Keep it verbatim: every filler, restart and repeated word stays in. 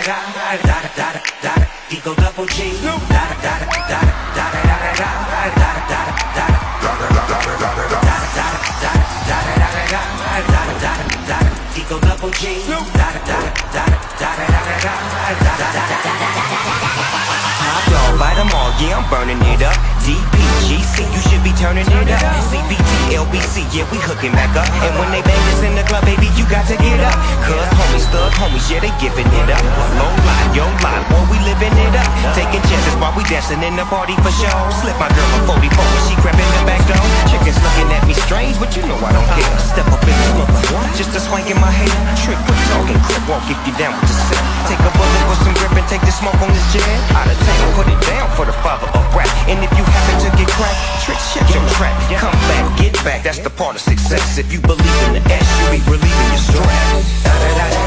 da da da da da, Eagle double G. Da da da da da da da da da da da da da da da. Eagle double G. Top dog, bite them all, yeah, I'm burning it up. D P G C, you should be turning it up. C B T, L B C, yeah, we hooking back up. And when they bang us in the club, baby, you got to get up. Cause homies, thug homies, yeah, they giving it up. Low line, yo line, boy, we living it up. Taking chances while we dancing in the party for show. Slip my girl a forty-four when she crept in the back door. Chickens looking at me strange, but you know I don't care. Step up in the smoker, just a swank in my hair. Trick, quit talking, crip, won't get you down with the set. Take a bullet with some grip and take the smoke on this jet. Out of town, put it down for the father of rap. And if you happen to get cracked, trick, shut your trap. Come back, get back, that's the part of success. If you believe in the S, you be relieving your stress. Da da da da.